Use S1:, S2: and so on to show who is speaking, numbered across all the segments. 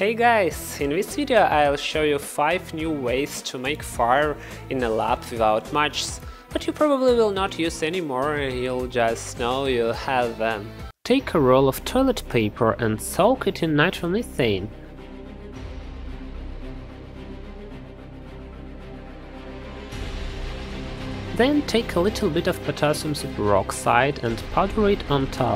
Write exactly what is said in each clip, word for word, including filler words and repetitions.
S1: Hey guys, in this video I'll show you five new ways to make fire in a lab without matches, but you probably will not use anymore, you'll just know you have them. Take a roll of toilet paper and soak it in nitromethane. Then take a little bit of potassium superoxide and powder it on top.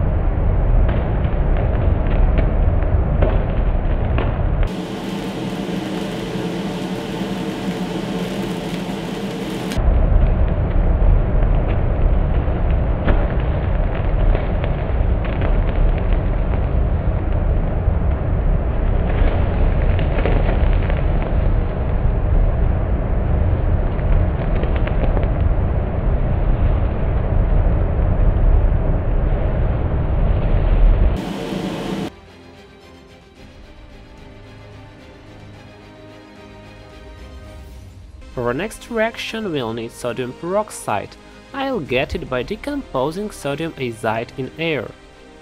S1: For our next reaction we'll need sodium peroxide. I'll get it by decomposing sodium azide in air.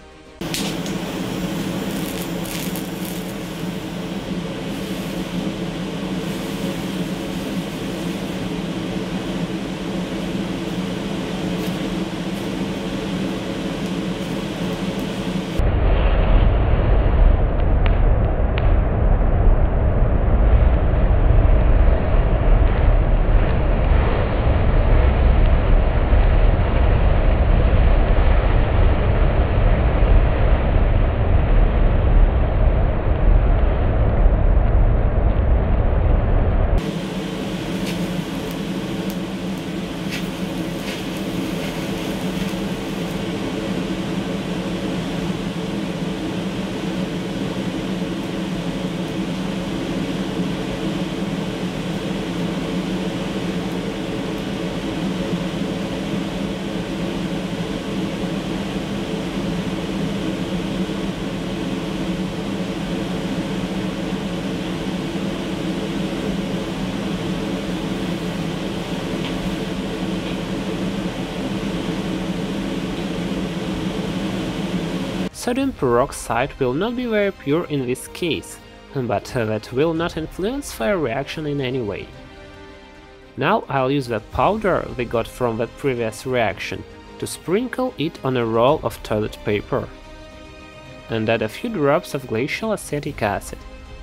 S1: Sodium peroxide will not be very pure in this case, but that will not influence fire reaction in any way. Now I'll use that powder we got from that previous reaction to sprinkle it on a roll of toilet paper and add a few drops of glacial acetic acid.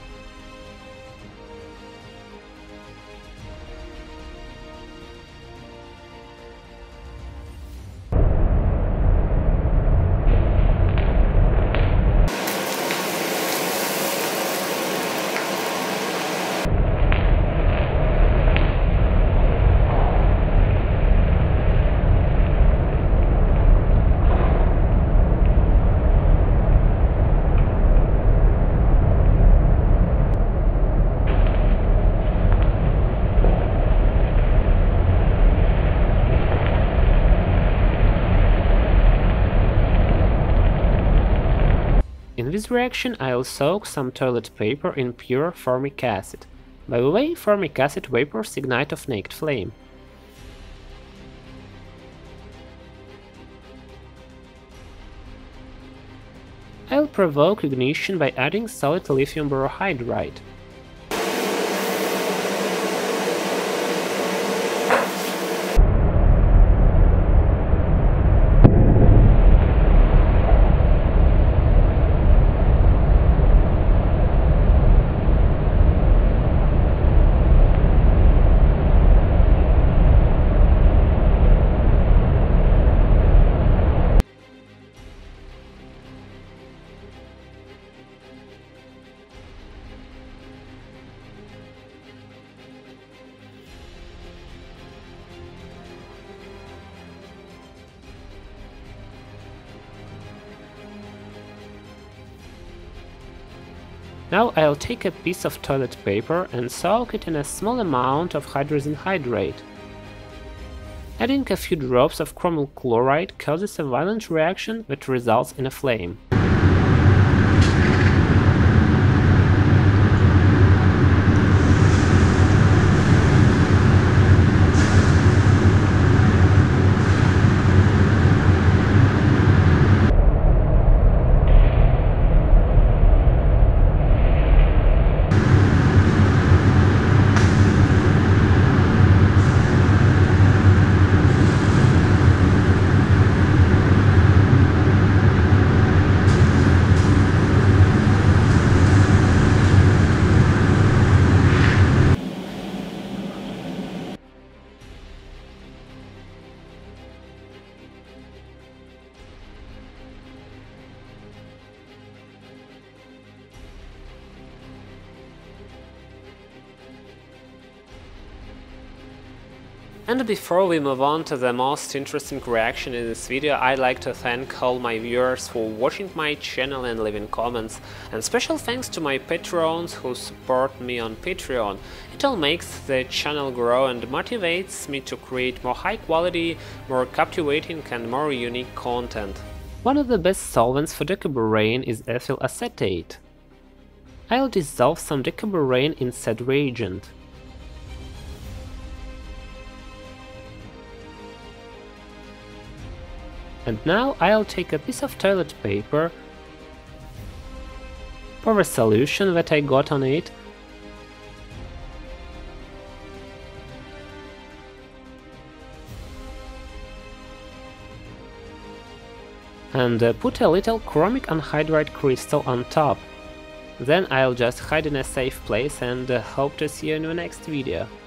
S1: In this reaction I'll soak some toilet paper in pure formic acid. By the way, formic acid vapors ignite of naked flame. I'll provoke ignition by adding solid lithium borohydride. Now I'll take a piece of toilet paper and soak it in a small amount of hydrogen hydrate. Adding a few drops of chromium chloride causes a violent reaction that results in a flame. And before we move on to the most interesting reaction in this video, I'd like to thank all my viewers for watching my channel and leaving comments, and special thanks to my Patreons who support me on Patreon. It all makes the channel grow and motivates me to create more high quality, more captivating and more unique content. One of the best solvents for decuborane is ethyl acetate. I'll dissolve some decuborane in said reagent. And now I'll take a piece of toilet paper, pour a solution that I got on it, and uh, put a little chromic anhydride crystal on top. Then I'll just hide in a safe place and uh, hope to see you in the next video.